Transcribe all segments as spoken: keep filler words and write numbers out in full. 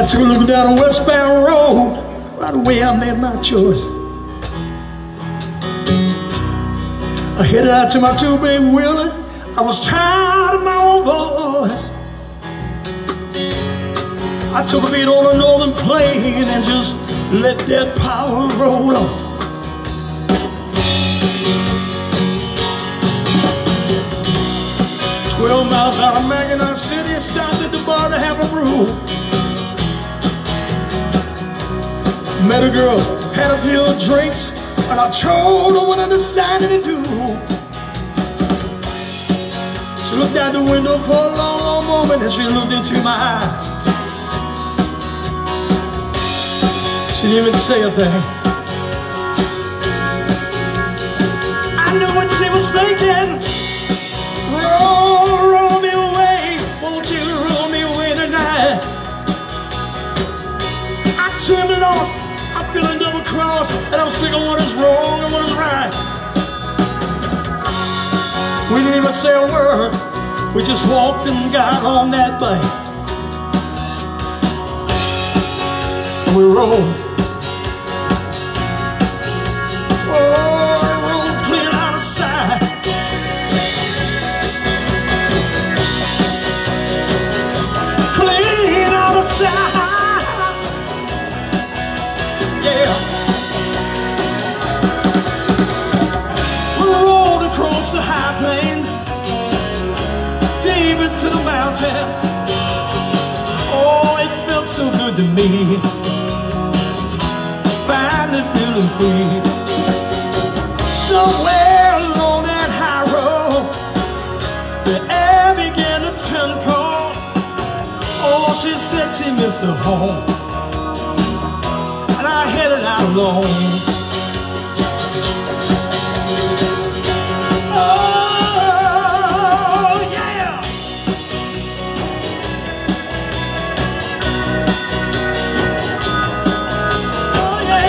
I took a look down a westbound road. Right away I made my choice. I headed out to my two big wheeler. I was tired of my own voice. I took a beat on the northern plain and just let that power roll on. Twelve miles out of Mackinac City, stopped at the bar to have a brew. Met a girl, had a few drinks, and I told her what I decided to do. She looked out the window for a long, long moment, and she looked into my eyes. She didn't even say a thing. I knew what she was thinking. Roll, roll me away, won't you roll me away tonight? I turned lost, I'm feeling double crossed, and I'm sick of what is wrong and what is right. We didn't even say a word, we just walked and got on that bike. And we rolled. Oh, I rolled clear out of sight. Clear out of sight. Yeah. We rolled across the high plains, deep into the mountains. Oh, it felt so good to me, finally feeling free. Somewhere along that high road, the air began to turn cold. Oh, she said she missed her home, and I headed out alone. Oh, yeah! Oh, yeah!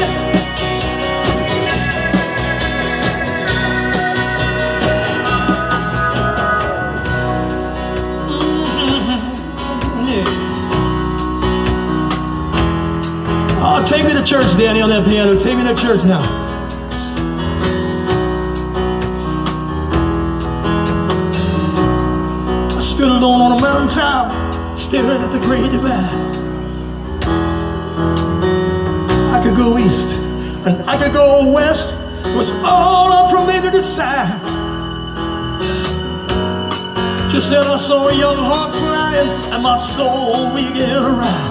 Mm-hmm. Yeah. Oh, take me to church, Danny, on that piano. Take me to church now. I stood alone on a mountaintop, staring at the great divide. I could go east, and I could go west. It was all up for me to decide. Just then I saw a young heart crying, and my soul began to ride.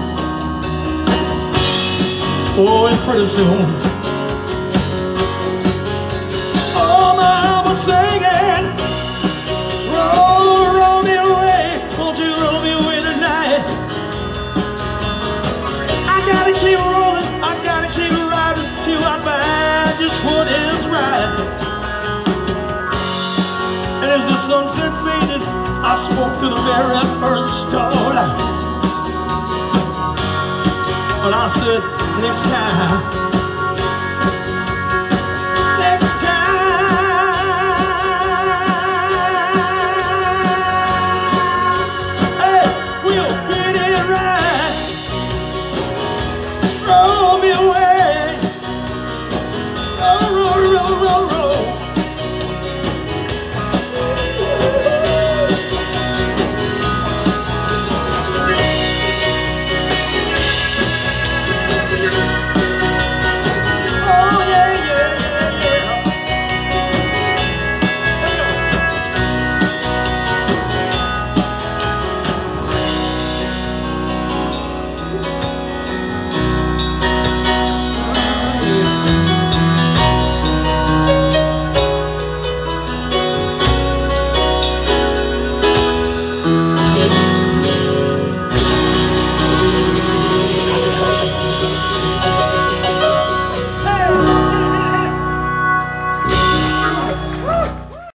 Oh, and pretty soon, oh, my heart was singing, roll, roll me away, won't you roll me away tonight? I gotta keep rolling, I gotta keep riding till I find just what is right. And as the sunset faded, I spoke to the very first starlight. But I said, next time, next time, hey, we'll get it right. Roll me away, roll, roll, roll, roll, roll.